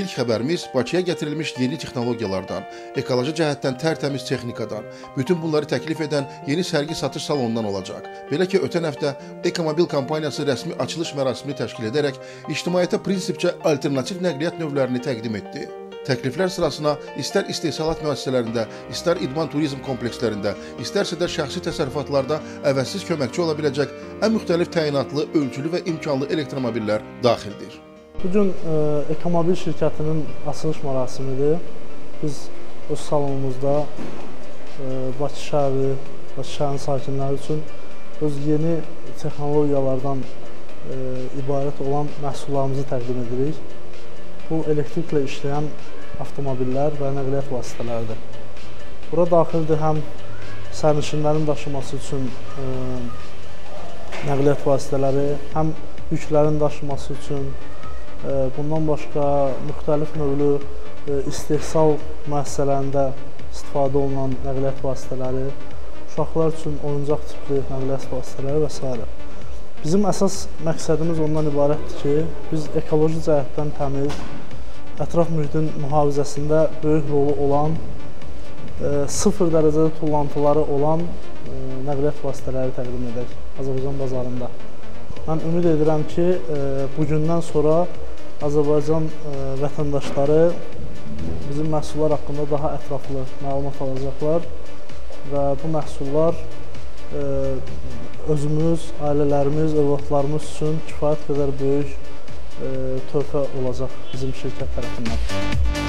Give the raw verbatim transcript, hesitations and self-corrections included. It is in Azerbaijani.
İlk xəbərimiz Bakıya gətirilmiş yeni texnologiyalardan, ekoloji cəhətdən tərtəmiz texnikadan, bütün bunları təklif edən yeni sərgi satış salonundan olacaq. Belə ki, ötən həftə Ekomobil kompaniyası rəsmi açılış mərasimini təşkil edərək ictimaiyyətə prinsipcə alternativ nəqliyyat növlərini təqdim etdi. Təkliflər sırasına istər istehsalat müəssisələrində, istər idman turizm komplekslərində, istərsə də şəxsi təsərrüfatlarda əvəzsiz köməkçi ola biləcək ən müxtəlif təyinatlı, ölçülü və imkanlı elektromobillər daxildir. Bugün e, Ekomobil şirkətinin açılış mərasimidir. Biz öz salonumuzda e, Bakı şəhəri, Bakı şəhərinin sakinləri üçün öz yeni texnologiyalardan e, ibarət olan məhsullarımızı təqdim edirik. Bu elektriklə işləyən avtomobillər və nəqliyyat vasitələridir. Bura daxildir həm sərnişinlərin daşıması üçün e, nəqliyyat vasitələri, həm yüklərin daşıması üçün, e, bundan başqa müxtəlif növlü e, istehsal müəssisələrində istifadə olunan nəqliyyat vasitələri, uşaqlar üçün oyuncaq tipli nəqliyyat vasitələri və s. Bizim əsas məqsədimiz ondan ibarətdir ki, biz ekoloji cəhətdən təmiz, ətraf mühitin mühafizəsində böyük rolu olan, e, sıfır dərəcədə tullantıları olan e, nəqliyyat vasitələri təqdim edək Azərbaycan bazarında. Mən ümid edirəm ki, e, bugündən sonra Azərbaycan e, vətəndaşları bizim məhsullar haqqında daha ətraflı məlumat alacaqlar və bu məhsullar e, özümüz, ailələrimiz, övladlarımız üçün kifayət qədər böyük e, töhfə olacaq bizim şirkət tərəfindən.